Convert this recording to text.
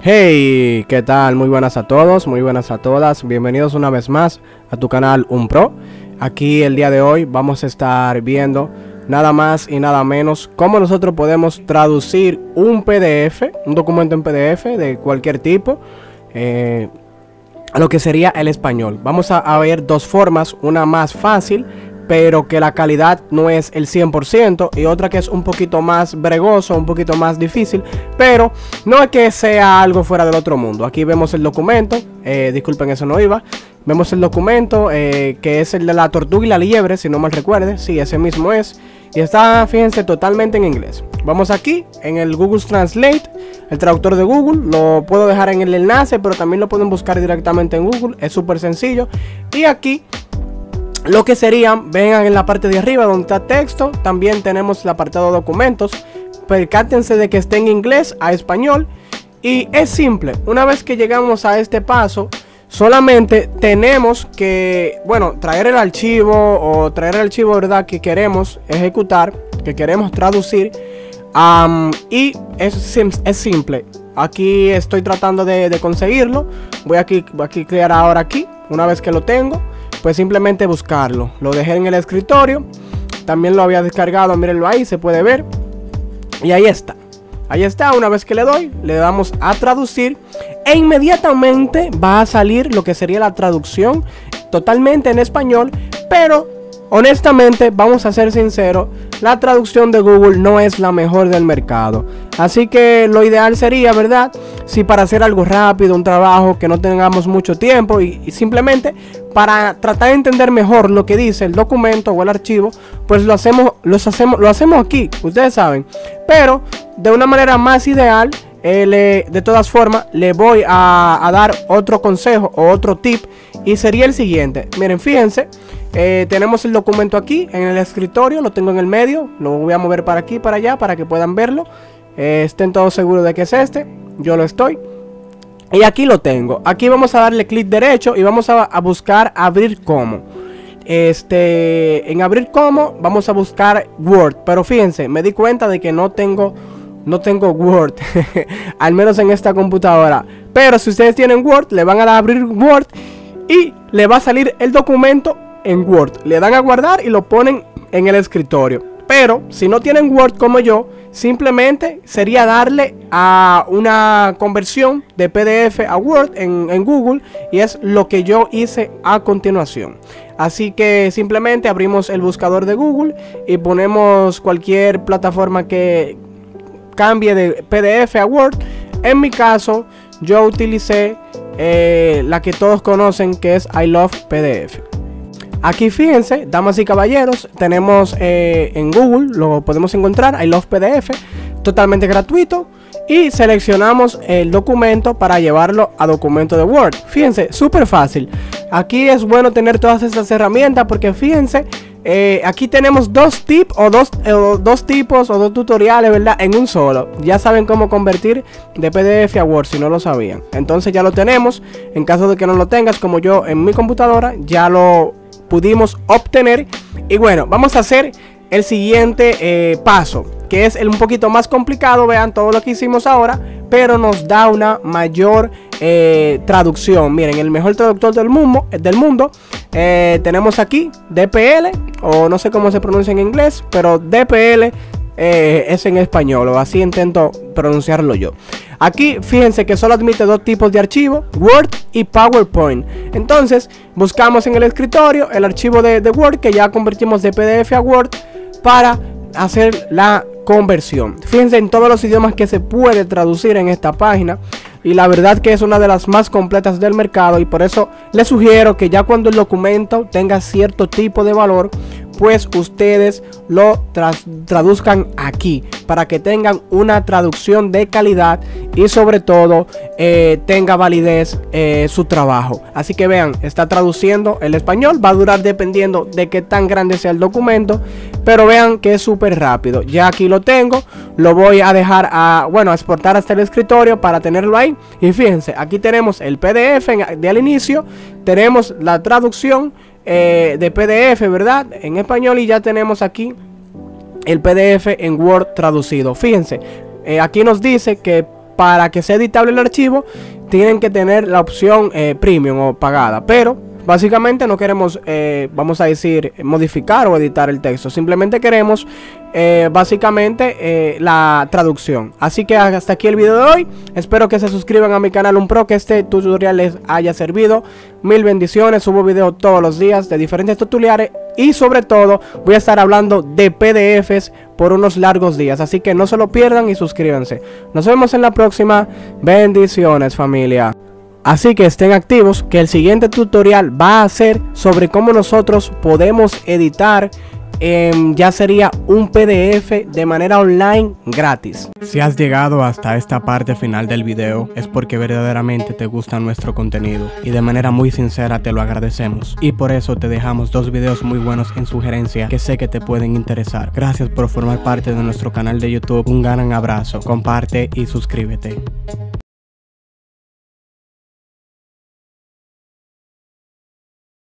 Hey, ¿qué tal? Muy buenas a todos, muy buenas a todas. Bienvenidos una vez más a tu canal Unpro. Aquí el día de hoy vamos a estar viendo nada más y nada menos cómo nosotros podemos traducir un PDF, un documento en PDF de cualquier tipo, a lo que sería el español. Vamos a ver dos formas, una más fácil, pero que la calidad no es el 100%, y otra que es un poquito más bregoso, un poquito más difícil, pero no es que sea algo fuera del otro mundo. Aquí vemos el documento, disculpen, eso no iba. Vemos el documento, que es el de la tortuga y la liebre, si no mal recuerde. Sí, ese mismo es. Y está, fíjense, totalmente en inglés. Vamos aquí, en el Google Translate, el traductor de Google. Lo puedo dejar en el enlace, pero también lo pueden buscar directamente en Google. Es súper sencillo. Y aquí lo que serían, vean en la parte de arriba donde está texto, también tenemos el apartado documentos. Percátense de que esté en inglés a español. Y es simple, una vez que llegamos a este paso, solamente tenemos que, bueno, traer el archivo verdad, que queremos ejecutar, que queremos traducir. Y es simple. Aquí estoy tratando de conseguirlo. Voy aquí crear ahora aquí. Una vez que lo tengo, pues simplemente buscarlo. Lo dejé en el escritorio. También lo había descargado, mírenlo ahí, se puede ver. Y ahí está. Ahí está, una vez que le doy, le damos a traducir e inmediatamente va a salir lo que sería la traducción totalmente en español. Pero honestamente, vamos a ser sinceros, la traducción de Google no es la mejor del mercado. Así que lo ideal sería, ¿verdad? Si para hacer algo rápido, un trabajo que no tengamos mucho tiempo y simplemente para tratar de entender mejor lo que dice el documento o el archivo, pues lo hacemos aquí, ustedes saben. Pero de una manera más ideal, de todas formas, le voy a dar otro consejo o otro tip, y sería el siguiente. Miren, fíjense, tenemos el documento aquí en el escritorio, lo tengo en el medio, lo voy a mover para aquí, para allá, para que puedan verlo. Estén todos seguros de que es este, yo lo estoy. Y aquí lo tengo. Aquí vamos a darle clic derecho y vamos a buscar abrir como. En abrir como vamos a buscar Word. Pero fíjense, me di cuenta de que no tengo Word. Al menos en esta computadora. Pero si ustedes tienen Word, le van a dar a abrir Word y le va a salir el documento en Word. Le dan a guardar y lo ponen en el escritorio. Pero si no tienen Word como yo, simplemente sería darle a una conversión de PDF a Word en Google, y es lo que yo hice a continuación. Así que simplemente abrimos el buscador de Google y ponemos cualquier plataforma que cambie de PDF a Word. En mi caso, yo utilicé la que todos conocen, que es I Love PDF. Aquí fíjense, damas y caballeros, tenemos en Google, lo podemos encontrar, I Love PDF, totalmente gratuito. Y seleccionamos el documento para llevarlo a documento de Word. Fíjense, súper fácil. Aquí es bueno tener todas estas herramientas porque fíjense, aquí tenemos dos tipos o dos tutoriales, ¿verdad? En un solo. Ya saben cómo convertir de PDF a Word si no lo sabían. Entonces ya lo tenemos. En caso de que no lo tengas, como yo en mi computadora, ya lo pudimos obtener. Y bueno, vamos a hacer el siguiente paso, que es un poquito más complicado. Vean todo lo que hicimos ahora, pero nos da una mayor traducción. Miren, el mejor traductor del mundo, tenemos aquí DPL, o no sé cómo se pronuncia en inglés, pero DPL es en español, o así intento pronunciarlo yo. Aquí fíjense que solo admite dos tipos de archivo, Word y PowerPoint. Entonces buscamos en el escritorio el archivo de Word, que ya convertimos de PDF a Word, para hacer la conversión. Fíjense en todos los idiomas que se puede traducir en esta página, y la verdad que es una de las más completas del mercado. Y por eso les sugiero que ya cuando el documento tenga cierto tipo de valor, pues ustedes lo traduzcan aquí, para que tengan una traducción de calidad y sobre todo tenga validez su trabajo. Así que vean, está traduciendo el español. Va a durar dependiendo de qué tan grande sea el documento, pero vean que es súper rápido. Ya aquí lo tengo, lo voy a dejar a exportar hasta el escritorio para tenerlo ahí. Y fíjense, aquí tenemos el PDF de al inicio, tenemos la traducción de PDF, ¿verdad? En español, y ya tenemos aquí el PDF en Word traducido. Fíjense, aquí nos dice que para que sea editable el archivo tienen que tener la opción premium o pagada, pero básicamente no queremos, vamos a decir, modificar o editar el texto. Simplemente queremos, básicamente, la traducción. Así que hasta aquí el video de hoy. Espero que se suscriban a mi canal Unpro, que este tutorial les haya servido. Mil bendiciones. Subo videos todos los días de diferentes tutoriales. Y sobre todo, voy a estar hablando de PDFs por unos largos días. Así que no se lo pierdan y suscríbanse. Nos vemos en la próxima. Bendiciones, familia. Así que estén activos, que el siguiente tutorial va a ser sobre cómo nosotros podemos editar, ya sería un PDF de manera online gratis. Si has llegado hasta esta parte final del video es porque verdaderamente te gusta nuestro contenido y de manera muy sincera te lo agradecemos. Y por eso te dejamos 2 videos muy buenos en sugerencia que sé que te pueden interesar. Gracias por formar parte de nuestro canal de YouTube. Un gran abrazo, comparte y suscríbete.